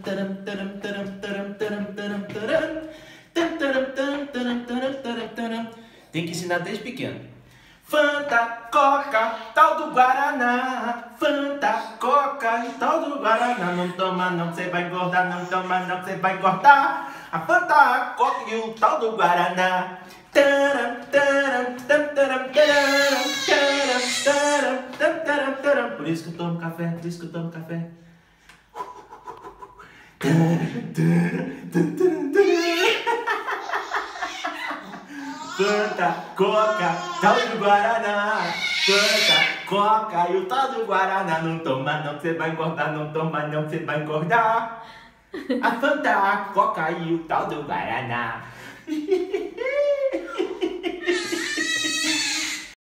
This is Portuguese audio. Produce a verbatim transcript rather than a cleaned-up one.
Tem que ensinar desde pequeno. Fanta, Coca, tal do Guaraná. Fanta, Coca e tal do Guaraná. Não toma não, você vai engordar. Não toma não, você vai engordar. A Fanta, a Coca e o tal do Guaraná. Por isso que eu tomo café, por isso que eu tomo café. Fanta, Coca, tal do Guaraná. Fanta, Coca e o tal do Guaraná. Não toma não, você vai engordar. Não toma não, você vai engordar. A Fanta, a Coca e o tal do Guaraná.